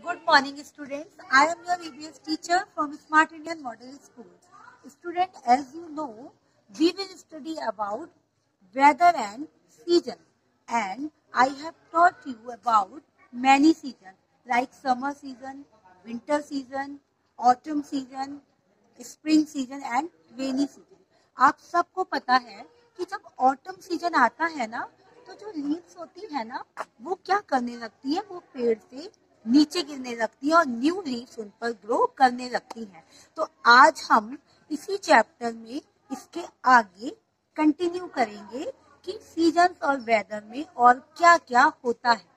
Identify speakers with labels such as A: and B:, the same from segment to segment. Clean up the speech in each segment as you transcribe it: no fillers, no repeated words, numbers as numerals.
A: Good morning, students. I am your EBS teacher from Smart Indian Model School. Student, as you know, we will study about weather and season. And I have taught you about many seasons like summer season, winter season, autumn season, spring season and rainy season. आप सबको पता है कि जब autumn season आता है ना, तो जो लीव्स होती है ना, वो क्या करने लगती है, वो पेड़ से नीचे गिरने लगती है और न्यू लीव्स उन पर ग्रो करने लगती हैं. तो आज हम इसी चैप्टर में इसके आगे कंटिन्यू करेंगे कि सीजन्स और वेदर में और क्या क्या होता है.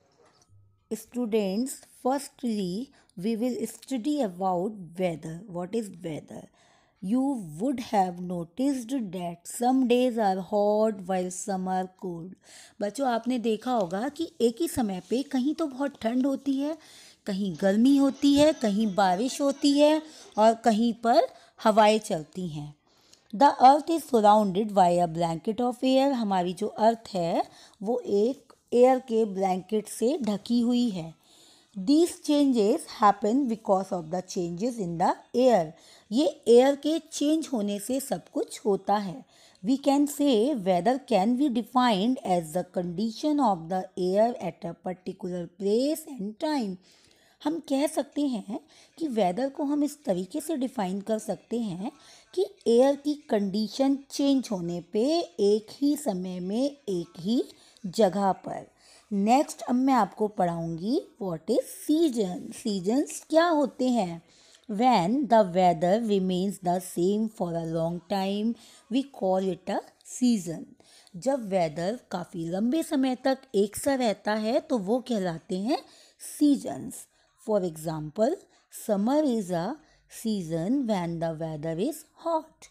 B: Students, firstly, we will study about weather. What is weather? You would have noticed that some days are hot while some are cold. बच्चों, आपने देखा होगा कि एक ही समय पे कहीं तो बहुत ठंड होती है, कहीं गर्मी होती है, कहीं बारिश होती है और कहीं पर हवाएं चलती हैं. The earth is surrounded by a blanket of air. हमारी जो अर्थ है वो एक एयर के ब्लैंकेट से ढकी हुई है. These changes happen because of the changes in the air. ये एयर के चेंज होने से सब कुछ होता है. We can say weather can be defined as the condition of the air at a particular place and time. हम कह सकते हैं कि वेदर को हम इस तरीके से डिफाइन कर सकते हैं कि एयर की कंडीशन चेंज होने पे एक ही समय में एक ही जगह पर. नेक्स्ट अब मैं आपको पढ़ाऊंगी व्हाट इज सीजन. सीजन्स क्या होते हैं? When the weather remains the same for a long time, we call it a season. जब वेदर काफ़ी लंबे समय तक एक सा रहता है तो वो कहलाते हैं seasons. For example, summer is a season when the weather is hot.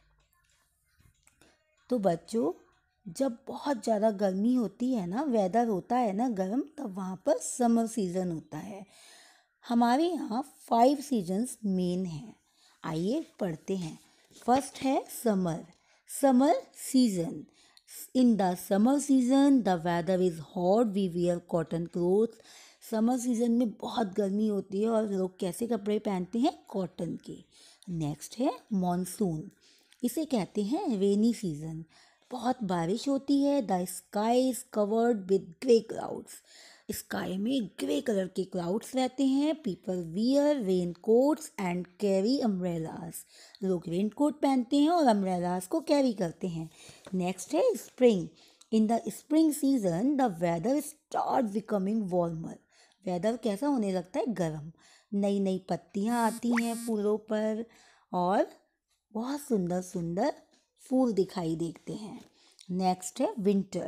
B: तो बच्चों, जब बहुत ज़्यादा गर्मी होती है ना, वेदर होता है ना गर्म, तब वहाँ पर समर सीज़न होता है. हमारे यहाँ 5 सीजन्स मेन हैं. आइए पढ़ते हैं. फर्स्ट है summer. Summer season. In the summer season the weather is hot, we wear cotton clothes. Summer season में बहुत गर्मी होती है और लोग कैसे कपड़े पहनते हैं? कॉटन के. नेक्स्ट है मॉनसून. इसे कहते हैं रेनी सीजन. बहुत बारिश होती है. The sky is covered with grey clouds. Sky में ग्रे कलर के क्लाउड्स रहते हैं. People wear rain coats and carry umbrellas. लोग रेन कोट पहनते हैं और अम्ब्रेलास को कैरी करते हैं. नेक्स्ट है spring. In the spring season the weather start becoming warmer. Weather कैसा होने लगता है? गर्म. नई नई पत्तियाँ आती हैं फूलों पर और बहुत सुंदर सुंदर फूल दिखाई देते हैं. नेक्स्ट है विंटर.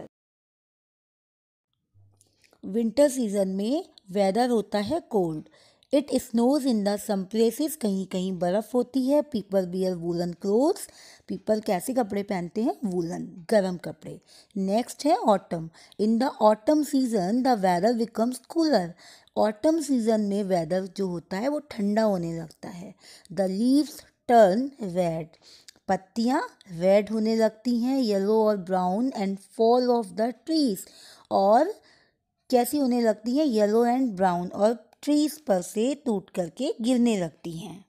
B: विंटर सीजन में वेदर होता है cold. It snows in the some places. कहीं कहीं बर्फ़ होती है. People wear woollen clothes. पीपल कैसे कपड़े पहनते हैं? वूलन, गर्म कपड़े. नेक्स्ट है autumn. In the autumn season the weather becomes cooler. Autumn season में वेदर जो होता है वो ठंडा होने लगता है. The leaves turn red. पत्तियाँ रेड होने लगती हैं, येलो और brown, and fall off the trees. और कैसी होने लगती हैं? येलो एंड ब्राउन, और ट्रीज पर से टूट करके गिरने लगती हैं.